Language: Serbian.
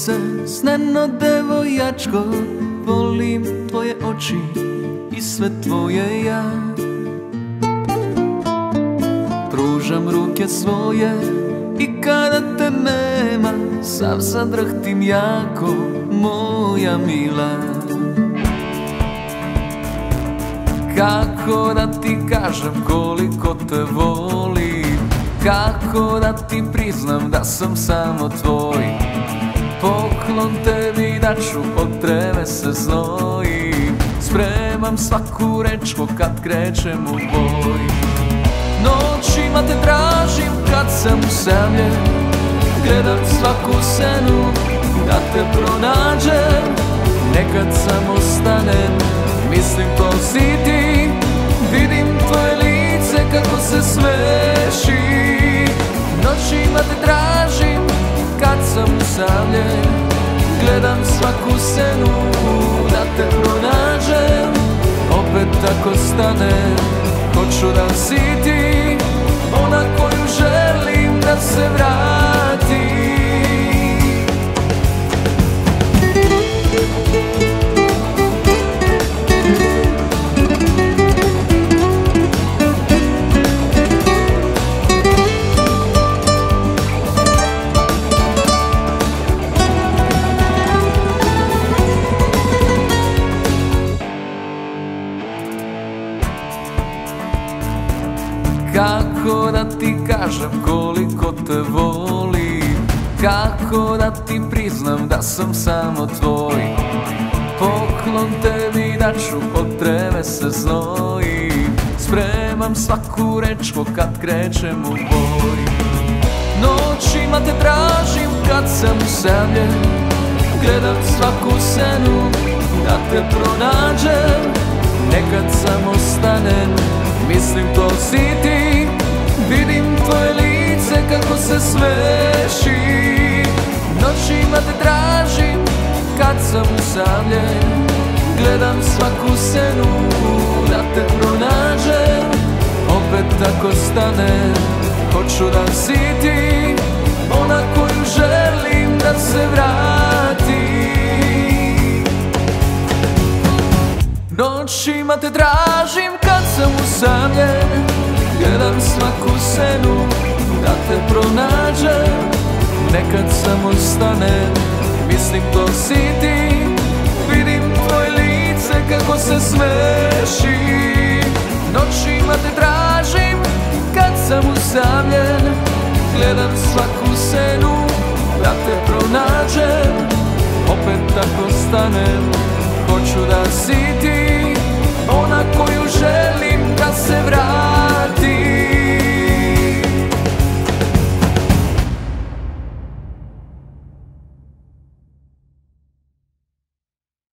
lice, sneno devojačko, volim tvoje oči i sve tvoje ja. Pružam ruke svoje i kada te nema, sav zadrhtim jako, moja mila. Kako da ti kažem koliko te volim, kako da ti priznam da sam samo tvoj. Poklon tebi daću, od treme se znojim, spremam svaku rečku kad krećem u boj. Noćima te tražim kad sam usamljen, gledam svaku senu da te pronađem. Nekad samo stanem, mislim to si ti, vidim tvoje lice kako se smeši. Noćima te tražim kad sam usamljen, gledam svaku senu da te pronađem. Opet tako stanem, hoću da si ti ona koju želim da se vrati. Kako da ti kažem koliko te volim, kako da ti priznam da sam samo tvoj. Poklon tebi daću, od treme se znojim, spremam svaku rečku kad krećem u boj. Noćima te tražim kad sam usamljen, gledam svaku senu da te pronađem. Nekad samo stanem, mislim to si ti, vidim tvoje lice kako se smeši. Noćima te tražim kad sam usamljen, gledam svaku senu da te pronađem. Opet tako stanem, hoću da si ti ona koju želim da se vrati. Noćima te tražim kad sam usamljen, gledam svaku senu da te pronađem. Nekad samo stanem, mislim to si ti, vidim tvoje lice kako se smeši. Noćima te tražim kad sam usamljen, gledam svaku senu da te pronađem. Opet tako stanem, hoću da si ti ona koju želim